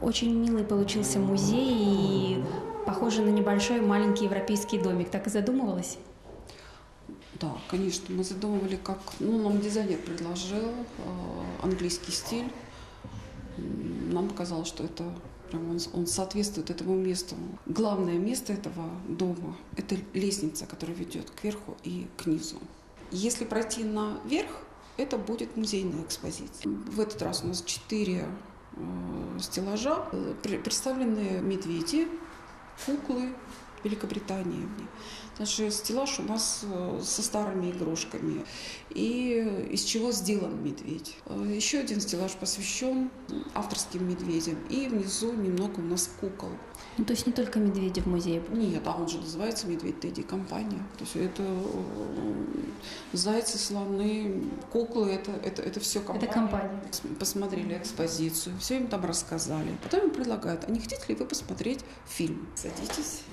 Очень милый получился музей и похоже на небольшой маленький европейский домик. Так и задумывалась? Да, конечно, мы задумывали, как, нам дизайнер предложил английский стиль. Нам показалось, что это прям он соответствует этому месту. Главное место этого дома – это лестница, которая ведет кверху и к низу. Если пройти наверх, это будет музейная экспозиция. В этот раз у нас 4 стеллажа, представлены медведи, куклы Великобритании. Значит, стеллаж у нас со старыми игрушками. И из чего сделан медведь. Еще один стеллаж посвящен авторским медведям. И внизу немного у нас кукол. Ну, то есть не только медведи в музее? Нет, он же называется «Медведь Тедди компания». То есть это зайцы, слоны, куклы, это все компания. Это компания. Посмотрели экспозицию, все им там рассказали. Потом им предлагают, а не хотите ли вы посмотреть фильм? Садитесь.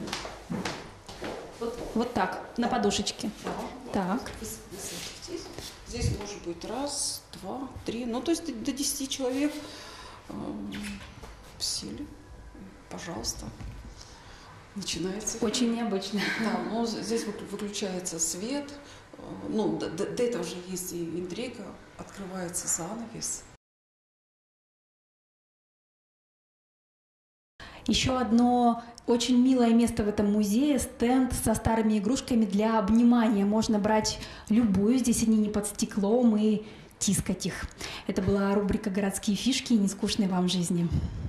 Вот так, на подушечке. Да. Так. Вы садитесь. Здесь может быть 1, 2, 3, то есть до 10 человек сели. Пожалуйста. Начинается. Очень необычно. Да, здесь выключается свет. До этого же есть и интрига. Открывается занавес. Еще одно очень милое место в этом музее – стенд со старыми игрушками для обнимания. Можно брать любую, здесь они не под стеклом, и тискать их. Это была рубрика «Городские фишки» и нескучной вам жизни.